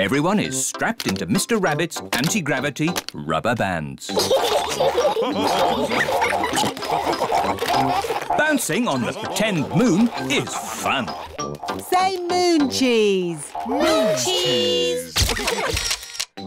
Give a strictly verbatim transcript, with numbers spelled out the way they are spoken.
Everyone is strapped into Mister Rabbit's anti-gravity rubber bands. Bouncing on the pretend moon is fun. Say moon cheese. Moon cheese.